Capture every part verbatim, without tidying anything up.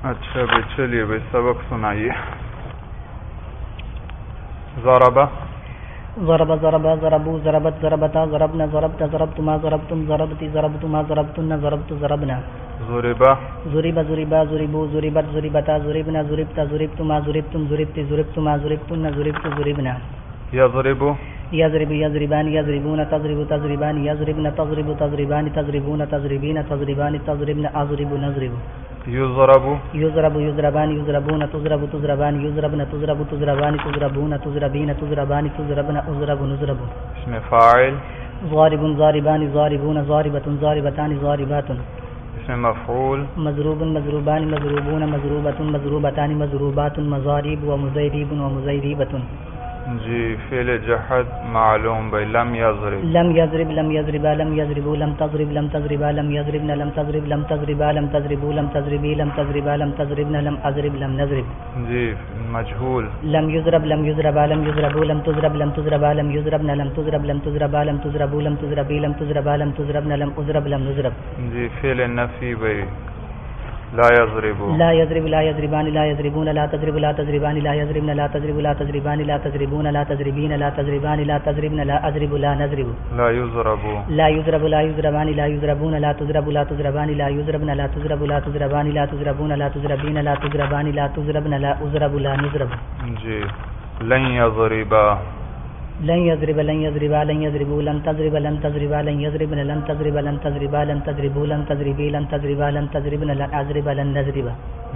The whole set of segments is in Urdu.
اچھا بھائی چلیے بھائی سبق سنائیے. ضربہ ضرب ضرب ضربوا ضربت ضربتا ضربنا ضربت ضربتما ضربتم ضربتی ضربتما ضربتن ضربت ضربنا. ضربہ ضرب ضربا ضربوا ضربت ضربتا ضربنا ضربت ضربتما ضربتم ضربتی ضربتما ضربتن ضربت ضربنا. یضرب یضرب یضربان یضربون تضرب تضربان یضربن تضرب تضربان تضربون تضربین تضربان تضربن اضرب نضرب. یضرب یضرب یضربان یضربون تضرب تضربان یضربن تضرب تضربان تضربون تضربین تضربان تضربن اضرب نضرب. اس میں فاعل ضارب ضاربان ضاربون ضاربۃ ضاربتان ضاربات. اس میں مفعول مضروب مضروبان مضروبون مضروبۃ مضروبتان مضروبات مضارب و مضریب و مضریبۃ. جی فعل جہد معلوم بھائی. لم یضرب لم یضرب لم یضربا لم یضربوا لم تضرب لم تضربا لم یضربن لم تضرب لم تضربا لم تضربوا لم تضربی لم تضربا لم تضربن لم اضرب لم نضرب. جی مجہول لم یضرب لم یضربا لم یضربوا لم تضرب لم تضربا لم یضربن لم تضرب لم تضربا لم تضربوا لم تضربی لم تضربا لم تضربن لم اضرب لم نضرب. جی فعل نفی بھائی. لا یضرب لا یضرب لا یضربان لا یضربون لا تضرب لا تضربان لا یضربن لا تضرب لا تضربان لا تضربون لا تضربین لا تضربان لا تضربن لا اضرب لا نضرب. لا یضرب لا یضرب لا یضربان لا یضربون لا تضرب لا تضربان لا یضربن لا تضرب لا تضربان لا تضربون لا تضربین لا تضربان لا تضربن لا اضرب لا نضرب. جی لن یضربا لن یضرب لن یضربا لن یضربوا لن تضرب لن تضربا لن یضربن لن تضرب لن تضربا لن تضربوا لن تضربی لن تضربا لن تضربن لن اضرب لن نضرب.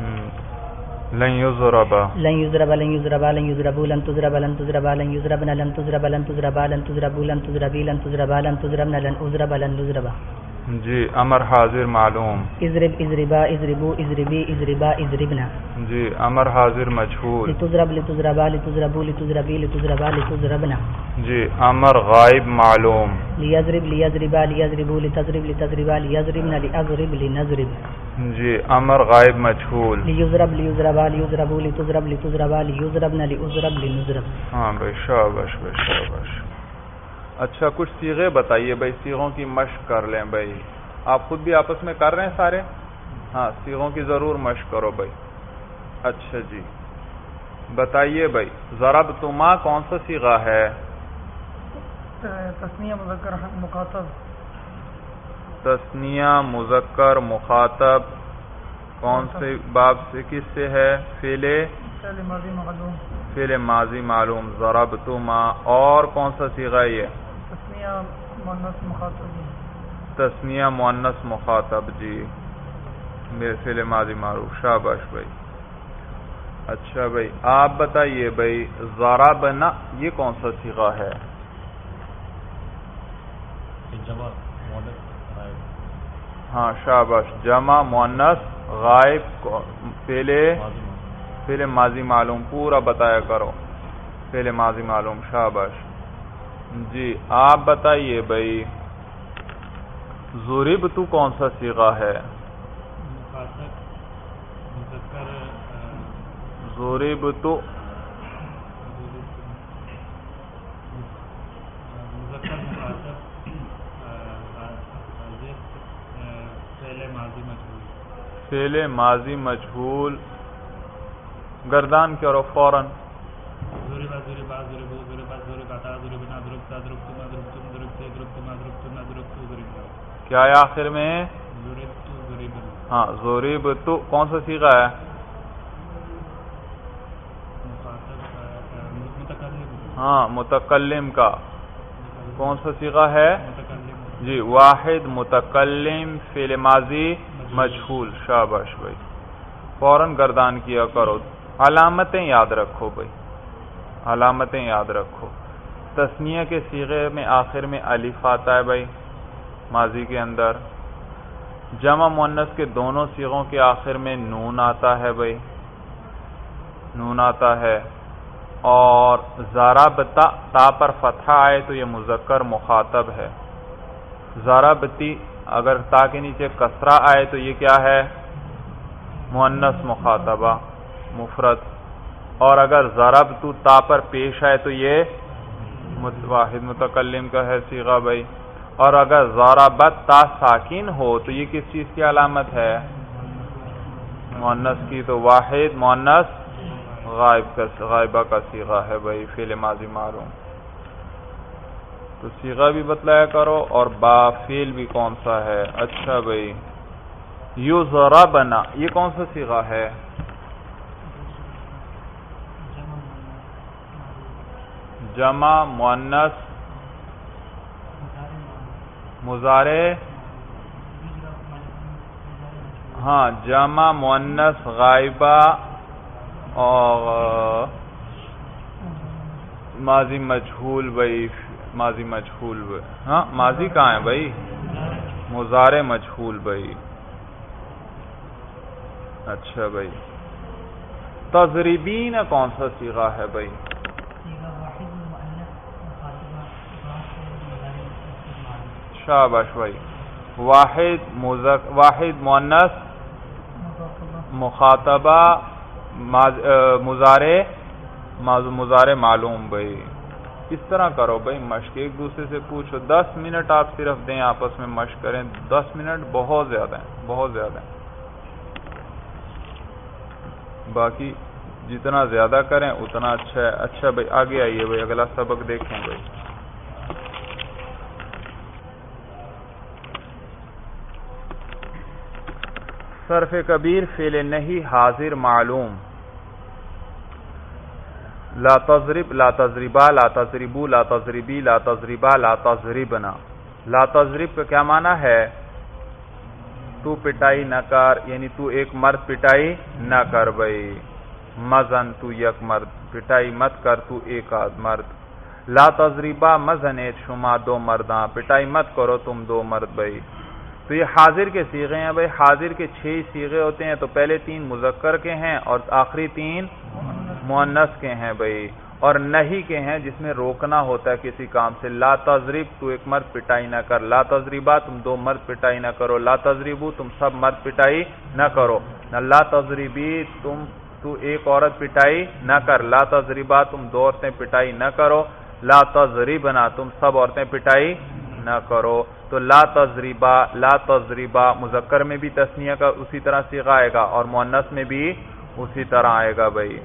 لن یضربا لن یضرب لن یضربا لن یضربوا لن تضرب لن تضربا لن یضربن لن تضرب لن تضربا لن تضربوا لن تضربی لن تضربا لن تضربن لن اضرب لن نضرب. جی امر حاضر معلوم. اضرب اضربا اضربوا اضربی اضربا اضربنا. جی امر حاضر مجہول. لتضرب لتضربا لتضربوا لتضربی لتضربا لتضربنا. جی امر غائب معلوم. لیضرب لیضربا لیضربوا لتضرب لتضربا لیضربن لاضرب لنضرب. جی امر غائب مجہول. لیضرب لیضربا لیضربوا لتضرب لتضربا لیضربن لاضرب لنضرب. ہاں بھائی شاباش بھائی شاباش. اچھا کچھ صیغے بتائیے بھائی. صیغوں کی مشق کر لیں بھائی. آپ خود بھی آپس میں کر رہے ہیں سارے؟ ہاں صیغوں کی ضرور مشق کرو بھائی. اچھا جی بتائیے بھائی. ضربتما کون سا صیغہ ہے؟ تثنیہ مذکر مخاطب. تثنیہ مذکر مخاطب کون سے باب سے کس سے ہے؟ فعل ماضی معلوم. فعل ماضی معلوم. ضربتما. اور کون سا صیغہ ہے یہ؟ تثنیہ مؤنث مخاطب. تثنیہ مؤنث مخاطب. جی میرے فعل ماضی معروف. شاباش بھائی. اچھا بھائی آپ بتائیے بھائی. ضربنا یہ کون سا صیغہ ہے؟ ہاں شاباش. جمع مؤنث غائب. فعل فعل ماضی معلوم. پورا بتایا کرو. فعل ماضی معلوم. شاباش. جی آپ بتائیے بھائی. ضربت کون سا صیغہ ہے؟ ضربت فعل ماضی مجہول. گردان کرو فوراً. کیا ہے آخر میں؟ ہاں ضربت. کون سا صیغہ ہے؟ ہاں متکلم کا. کون سا صیغہ ہے؟ جی واحد متکلم فعل ماضی مجہول. شاباش بھائی. فوراً گردان کیا کرو. علامتیں یاد رکھو بھائی. علامتیں یاد رکھو. تثنیہ کے صیغے میں آخر میں الف آتا ہے بھائی ماضی کے اندر. جمع مؤنث کے دونوں صیغوں کے آخر میں نون آتا ہے بھائی. نون آتا ہے. اور ضربتا تا پر فتحہ آئے تو یہ مذکر مخاطب ہے. ضربتی اگر تا کے نیچے کسرہ آئے تو یہ کیا ہے؟ مؤنث مخاطبہ مفرد. اور اگر ضربت تا پر پیش آئے تو یہ واحد متکلم کا ہے صیغہ بھائی. اور اگر ضربت تا ساکن ہو تو یہ کس چیز کی علامت ہے؟ مؤنث کی تو واحد مؤنث غائب کا غائبہ کا صیغہ ہے بھائی فعل ماضی معلوم. تو صیغہ بھی بتلایا کرو اور با فعل بھی کون سا ہے. اچھا بھائی یضربنا یہ کون سا صیغہ ہے؟ جمع مؤنث مضارع ہاں جمع مؤنث غائبہ اور ماضی مجہول بھائی ماضی مجہول بھائی ہاں ماضی کہاں ہے بھائی؟ مضارع مجہول بھائی. اچھا بھائی تضربین کون سا صیغہ ہے بھائی؟ شاباش بھائی واحد مذک واحد مؤنث مخاطبہ مضارع مضارع معلوم بھائی. اس طرح کرو بھائی مشق ایک دوسرے سے پوچھو. دس منٹ آپ صرف دیں آپس میں مشق کریں. دس منٹ بہت زیادہ ہیں بہت زیادہ ہیں. باقی جتنا زیادہ کریں اتنا اچھا ہے. اچھا بھائی آگے آئیے بھائی اگلا سبق دیکھیں بھائی. صرف کبیر فعل نہیں حاضر معلوم. لا تضرب لا تضربا لا تضربو لا تضربی لا تضربا لا تضربنا. لا تضرب کا کیا معنی ہے؟ تو پٹائی نہ کر یعنی تو ایک مرد پٹائی نہ کر بھائی. مزن تو یک مرد پٹائی مت کر تو ایک آدھ مرد. لا تضربا مزن شما دو مرداں پٹائی مت کرو تم دو مرد بھائی. تو یہ حاضر کے صیغے ہیں بھائی. حاضر کے چھ صیغے ہوتے ہیں تو پہلے تین مذکر کے ہیں اور آخری تین مؤنث کے ہیں بھائی. اور نہیں کے ہیں جس میں روکنا ہوتا ہے کسی کام سے. لا تضرب تو ایک مرد پٹائی نہ کر. لا تضربا تم دو مرد پٹائی نہ کرو. لا تضربو تم سب مرد پٹائی نہ کرو. لا تضربی تم تو ایک عورت پٹائی نہ کر. لا تضربا تم دو عورتیں پٹائی نہ کرو. لا تضربنا تم سب عورتیں پٹائی نہ کرو. تو لا تضربا لا تضربا مذکر میں بھی تثنیہ کا اسی طرح صیغہ آئے گا اور مؤنث میں بھی اسی طرح آئے گا بھائی.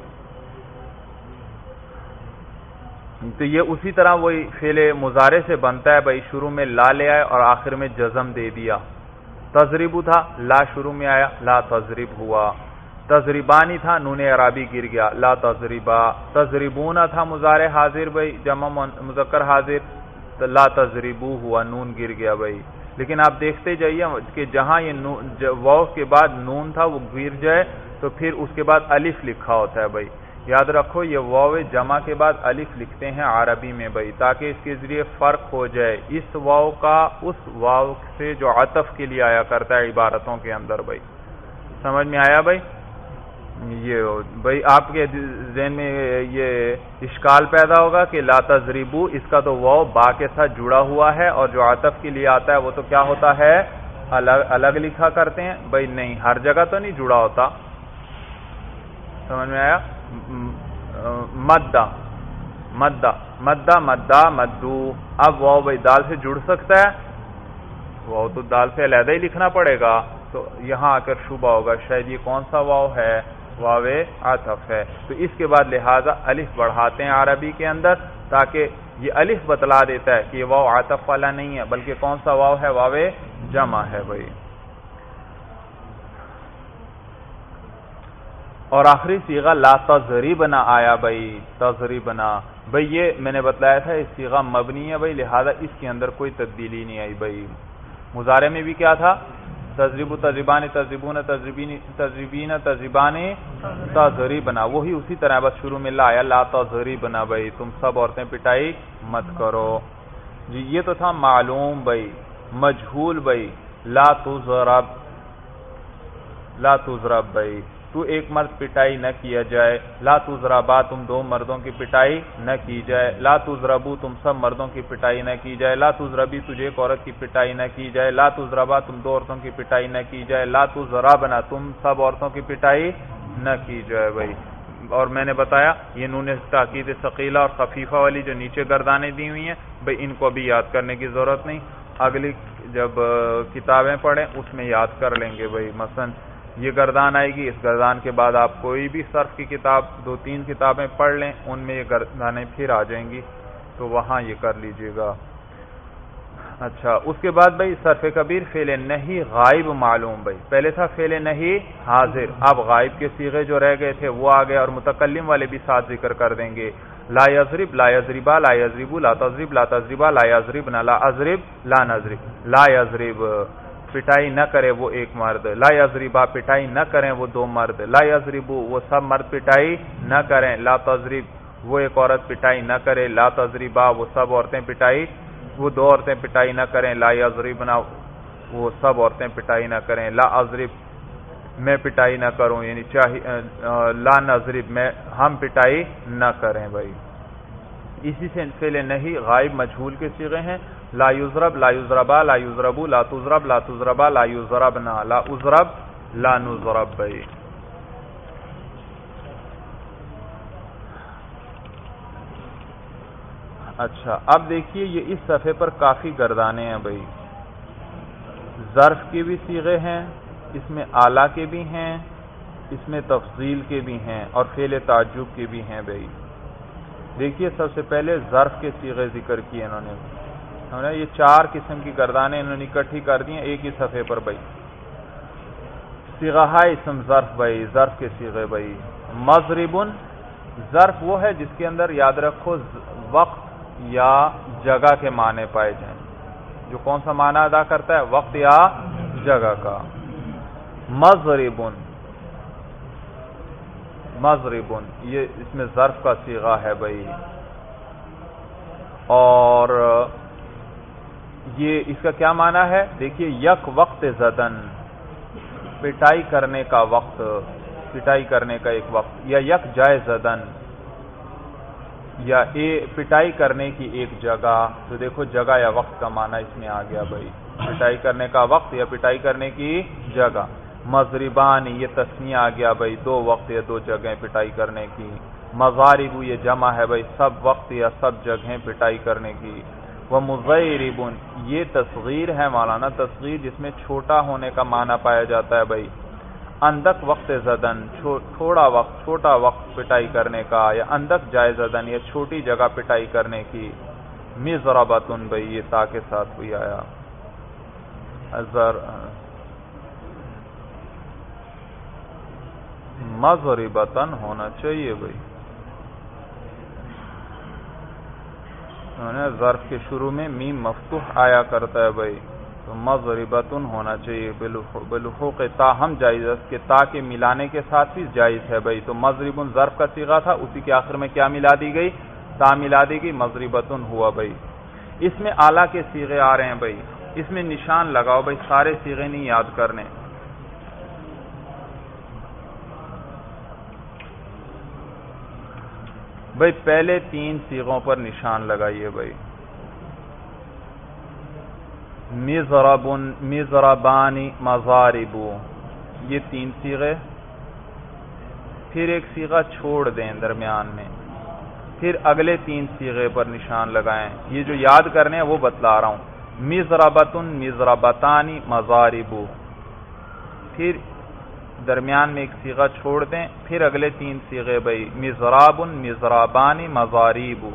تو یہ اسی طرح وہی فعل مضارع سے بنتا ہے بھائی. شروع میں لا لے آئے اور آخر میں جزم دے دیا. تضرب تھا لا شروع میں آیا لا تضرب ہوا. تضربانی تھا نون اعرابی گر گیا لا تضربا. تضربون تھا مضارع حاضر بھائی جمع مذکر حاضر تو لا تضربو ہوا نون گر گیا بھائی. لیکن آپ دیکھتے جائیے کہ جہاں یہ واو کے بعد نون تھا وہ گر جائے تو پھر اس کے بعد الف لکھا ہوتا ہے بھائی. یاد رکھو یہ واو جمع کے بعد الف لکھتے ہیں عربی میں بھائی تاکہ اس کے ذریعے فرق ہو جائے اس واو کا اس واو سے جو عطف کے لیے آیا کرتا ہے عبارتوں کے اندر بھائی. سمجھ میں آیا بھائی؟ یہ بھائی آپ کے ذہن میں یہ اشکال پیدا ہوگا کہ لا تضربو اس کا تو واو با کے ساتھ جڑا ہوا ہے اور جو عطف کے لیے آتا ہے وہ تو کیا ہوتا ہے الگ الگ لکھا کرتے ہیں بھائی. نہیں ہر جگہ تو نہیں جڑا ہوتا. سمجھ میں آیا؟ مدہ مدہ مدہ مدہ مدو. اب واو بھائی دال سے جڑ سکتا ہے؟ واو تو دال سے علیحدہ ہی لکھنا پڑے گا. تو یہاں آ کر شبہ ہوگا شاید یہ کون سا واو ہے؟ واو عطف ہے. تو اس کے بعد لہذا الف بڑھاتے ہیں عربی کے اندر تاکہ یہ الف بتلا دیتا ہے کہ یہ واو عطف والا نہیں ہے بلکہ کون سا واو ہے؟ واو جمع ہے بھائی. اور آخری صیغہ لا تضربنا آیا بھائی. تضربنا بھائی یہ میں نے بتلایا تھا اس صیغہ مبنی ہے بھائی لہذا اس کے اندر کوئی تبدیلی نہیں آئی بھائی. مضارع میں بھی کیا تھا؟ تضرب تضربان تضربون تضربین تضربین تضربان تضربنا وہی اسی طرح بس شروع میں لا آیا لا تضربنا بھائی تم سب عورتیں پٹائی مت کرو جی. یہ تو تھا معلوم بھائی. مجہول بھائی لا تضرب لا تضرب بھائی تو ایک مرد پٹائی نہ کیا جائے. لا تضربا تم دو مردوں کی پٹائی نہ کی جائے. لا تضربو تم سب مردوں کی پٹائی نہ کی جائے. لا تضربی تجھے ایک عورت کی پٹائی نہ کی جائے. لا تضربا تم دو عورتوں کی پٹائی نہ کی جائے. لا تضربنا تم سب عورتوں کی پٹائی نہ کی جائے بھائی. اور میں نے بتایا یہ نون تاکید ثقیلہ اور خفیفہ والی جو نیچے گردانیں دی ہوئی ہیں بھائی ان کو بھی یاد کرنے کی ضرورت نہیں. اگلی جب کتابیں پڑھیں اس میں یاد کر لیں گے بھائی. مثلا یہ گردان آئے گی. اس گردان کے بعد آپ کوئی بھی صرف کی کتاب دو تین کتابیں پڑھ لیں, ان میں یہ گردانیں پھر آ جائیں گی, تو وہاں یہ کر لیجئے گا. اچھا, اس کے بعد بھائی صرف کبیر فعل نہیں غائب معلوم. بھائی پہلے تھا فعل نہیں حاضر, اب غائب کے صیغے جو رہ گئے تھے وہ آ گئے, اور متکلم والے بھی ساتھ ذکر کر دیں گے. لا یضرب لا یضربا لا یضربو لا تضرب لا تضربا لا یضربنا لا اضرب لا نضرب. لا یضرب پٹائی نہ کرے وہ ایک مرد, لا یضربا پٹائی نہ کریں وہ دو مرد, لا یضربو وہ سب مرد پٹائی نہ کریں, لا تضرب وہ ایک عورت پٹائی نہ کرے, لا تضربا وہ سب عورتیں پٹائی وہ دو عورتیں پٹائی نہ کریں, لا یضربنا وہ سب عورتیں پٹائی نہ کریں, لا اضرب میں پٹائی نہ کروں, یعنی چاہیے لا نضرب میں ہم پٹائی نہ کریں. بھائی اسی سے فعل نہیں غائب مجہول کے صیغے ہیں. لا یضرب لا یضربا لا یضربو لا تضرب لا تضربا لا یضربنا لا اضرب لا نضرب. بھائی اچھا, اب دیکھیے یہ اس صفحے پر کافی گردانے ہیں. بھائی ظرف کے بھی صیغے ہیں, اس میں اعلیٰ کے بھی ہیں, اس میں تفضیل کے بھی ہیں, اور فعل تعجب کے بھی ہیں. بھائی دیکھیے سب سے پہلے ظرف کے صیغے ذکر کیے انہوں نے, انہوں نے یہ چار قسم کی گردانیں انہوں نے اکٹھی کر دی ہیں ایک ہی صفحے پر. بھائی صیغہ اسم ظرف, بھائی ظرف کے صیغے. بھائی مضربن ظرف وہ ہے جس کے اندر یاد رکھو وقت یا جگہ کے معنی پائے جائیں, جو کون سا معنی ادا کرتا ہے, وقت یا جگہ کا. مضربن مضربن یہ اس میں ظرف کا صیغہ ہے. بھائی اور یہ اس کا کیا معنی ہے, دیکھیے یک وقت زدن پٹائی کرنے کا وقت, پٹائی کرنے کا ایک وقت, یا یک جائے زدن یا اے پٹائی کرنے کی ایک جگہ. تو دیکھو جگہ یا وقت کا معنی اس میں آ گیا. بھائی پٹائی کرنے کا وقت یا پٹائی کرنے کی جگہ. مضربان یہ تسنیہ آ گیا. بھائی دو وقت یا دو جگہیں پٹائی کرنے کی. مضارب یہ جمع ہے. بھائی سب وقت یا سب جگہیں پٹائی کرنے کی. وہ مضیرب یہ تصغیر ہے مولانا, تصغیر جس میں چھوٹا ہونے کا معنی پایا جاتا ہے. بھائی اندک وقت زدن تھوڑا وقت چھوٹا وقت پٹائی کرنے کا, یا اندک جائے زدن یا چھوٹی جگہ پٹائی کرنے کی. مضربتن بھائی یہ تا کے ساتھ بھی آیا. مضربتن ہونا چاہیے. بھائی ظرف کے شروع میں میم مفتوح آیا کرتا ہے. بھائی تو مضربتن ہونا چاہیے. بلحوق تا ہم جائز کے تا کے ملانے کے ساتھ بھی جائز ہے. بھائی تو مضربن ظرف کا صیغہ تھا, اسی کے آخر میں کیا ملا دی گئی, تا ملا دی گئی, مضربتن ہوا. بھائی اس میں اعلیٰ کے صیغے آ رہے ہیں. بھائی اس میں نشان لگاؤ. بھائی سارے صیغے نہیں یاد کرنے. بھائی پہلے تین صیغوں پر نشان لگائیے. بھائی مضربن مضربانی مضاربو یہ تین صیغے, پھر ایک صیغہ چھوڑ دیں درمیان میں, پھر اگلے تین صیغے پر نشان لگائیں. یہ جو یاد کرنے ہیں وہ بتلا رہا ہوں. مضربتن مضربتانی مضاربو, پھر درمیان میں ایک صیغہ چھوڑ دیں, پھر اگلے تین صیغے. بھائی مضرابن مضرابانی مضاریبو.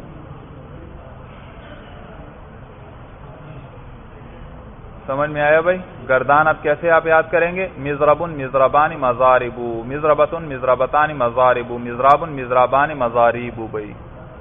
سمجھ میں آیا؟ بھائی گردان اب کیسے آپ یاد کریں گے؟ مضربن مضربانی مضاربو, مضربتن مضربتانی مضاربو, مضرابن مضرابانی مضاریبو. بھائی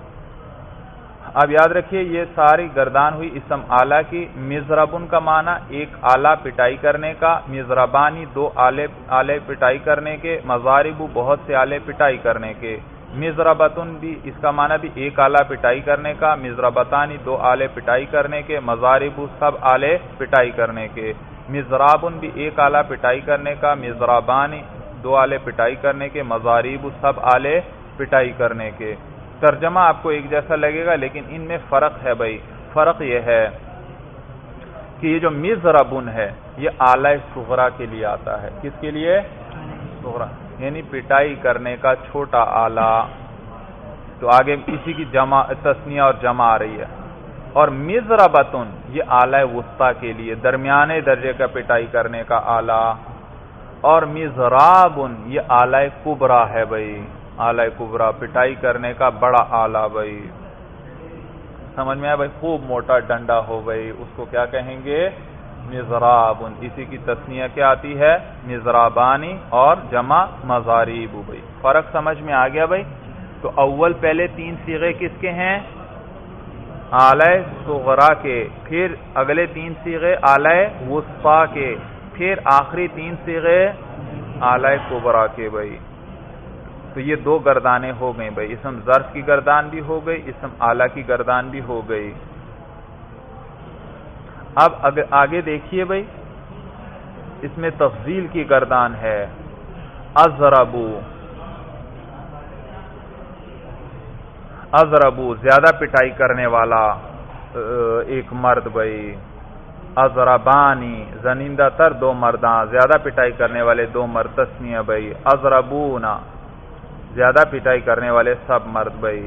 اب یاد رکھیے یہ ساری گردان ہوئی اسم آلہ کی. مضربن کا معنی ایک آلہ پٹائی کرنے کا, مضربانی دو آلے آلے پٹائی کرنے کے, مضاربو بہت سے آلے پٹائی کرنے کے. مضربتن بھی اس کا معنی بھی ایک آلہ پٹائی کرنے کا, مضربتانی دو آلے پٹائی کرنے کے, مضاربو سب آلے پٹائی کرنے کے. مضرابن بھی ایک آلہ پٹائی کرنے کا, مضرابانی دو آلے پٹائی کرنے کے, مضاریبو سب آلے پٹائی کرنے کے. ترجمہ آپ کو ایک جیسا لگے گا لیکن ان میں فرق ہے. بھائی فرق یہ ہے کہ یہ جو مضربن ہے یہ آلہ صغرا کے لیے آتا ہے. کس کے لیے؟ صغرا, یعنی پٹائی کرنے کا چھوٹا آلہ. تو آگے اسی کی جمع تسنیہ اور جمع آ رہی ہے. اور مضربتن یہ آلہ وسطی کے لیے درمیانے درجے کا پٹائی کرنے کا آلہ. اور مزراب یہ آلہ کبرا ہے بھائی، آلہ کبرا پٹائی کرنے کا بڑا آلہ بھائی، سمجھ میں آیا بھائی؟ خوب موٹا ڈنڈا ہو بھائی، اس کو کیا کہیں گے؟ مزراب۔ اسی کی تسنیہ کیا آتی ہے؟ مزرابانی، اور جمع مزاریب بھائی۔ فرق سمجھ میں آ گیا بھائی؟ تو اول پہلے تین صیغے کس کے ہیں؟ آلہ صغرا کے، پھر اگلے تین صیغے آلہ وسطیٰ کے، پھر آخری تین صیغے آلہ کبرا کے بھائی۔ تو یہ دو گردانیں ہو گئیں بھائی، اسم ظرف کی گردان بھی ہو گئی، اسم آلہ کی گردان بھی ہو گئی۔ اب آگے دیکھیے بھائی، اس میں تفضیل کی گردان ہے۔ اضربو، اضربو زیادہ پٹائی کرنے والا ایک مرد بھائی۔ اضربانی زنندہ تر دو مرداں، زیادہ پٹائی کرنے والے دو مرد، تسنیہ بھائی۔ اضربونا زیادہ پٹائی کرنے والے سب مرد بھائی۔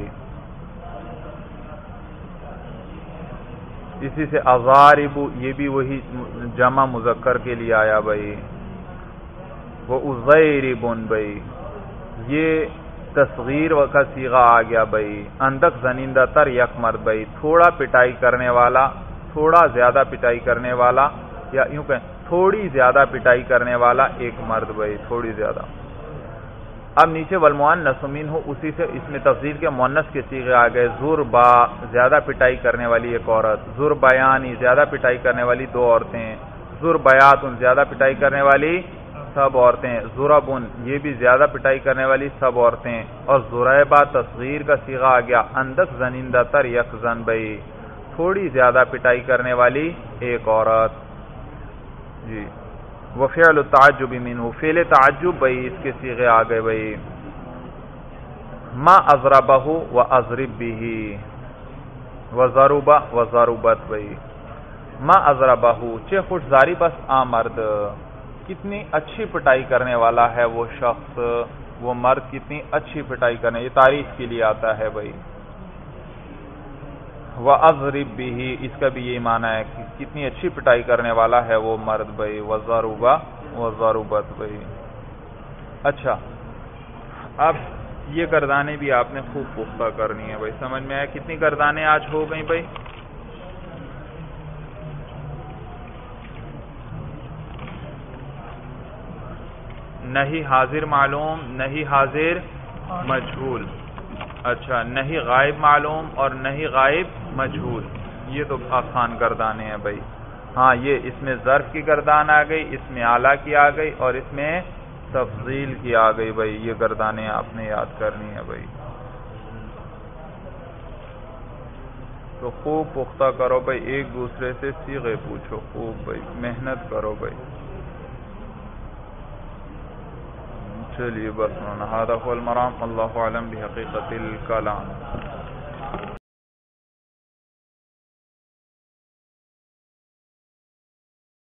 اسی سے اضاربو یہ بھی وہی جمع مذکر کے لیے آیا بھائی۔ وہ ازیربن بھائی، یہ تصغیر کا صیغہ آ گیا بھائی۔ اندک زنندہ تر یک مرد بھائی، تھوڑا پٹائی کرنے والا، تھوڑا زیادہ پٹائی کرنے والا، یا یوں کہیں تھوڑی زیادہ پٹائی کرنے والا ایک مرد بھائی، تھوڑی زیادہ۔ اب نیچے والمؤنث منہ، اسی سے اس میں تفضیل کے مؤنث کے صیغے آ گئے۔ زربا زیادہ پٹائی کرنے والی ایک عورت، زربیانی زیادہ پٹائی کرنے والی دو عورتیں، زربیات زیادہ پٹائی کرنے والی سب عورتیں، زربن یہ بھی زیادہ پٹائی کرنے والی سب عورتیں، اور زریبہ تصغیر کا صیغہ آ گیا۔ اندک زنندہ تر یک زن بھائی، تھوڑی زیادہ پٹائی کرنے والی ایک عورت جی۔ وفعل التعجب منہ، فعل تعجب بھائی اس کے صیغے آ گئے بھائی۔ ما اضربہ و اضرب بہ، وضربہ و ضربت بھائی۔ ما اضربہ چہ خوش زاری بس آمرد، کتنی اچھی پٹائی کرنے والا ہے وہ شخص، وہ مرد کتنی اچھی پٹائی کرنے، یہ تعریف کے لیے آتا ہے بھائی۔ وَأَضْرِبْ بِهِ اس کا بھی یہ معنی ہے کہ کتنی اچھی پٹائی کرنے والا ہے وہ مرد بھائی۔ وَضَرُبَ وَضَرُبَتْ بھائی۔ اچھا، اب یہ گردانیں بھی آپ نے خوب پختہ کرنی ہے بھائی، سمجھ میں آیا؟ کتنی گردانیں آج ہو گئیں بھائی؟ نہیں حاضر معلوم، نہیں حاضر مجہول، اچھا نہیں غائب معلوم اور نہیں غائب مجہول، یہ تو آسان گردانے ہیں بھائی۔ ہاں یہ اس میں ظرف کی گردان آ گئی، اس میں اعلیٰ کی آ گئی، اور اس میں تفضیل کی آ گئی بھائی، یہ گردانے آپ نے یاد کرنی ہے بھائی۔ تو خوب پختہ کرو بھائی، ایک دوسرے سے صیغے پوچھو خوب بھائی، محنت کرو بھائی۔ چلیے بس هذا هو المرام، اللہ اعلم بحقیقت الکلام۔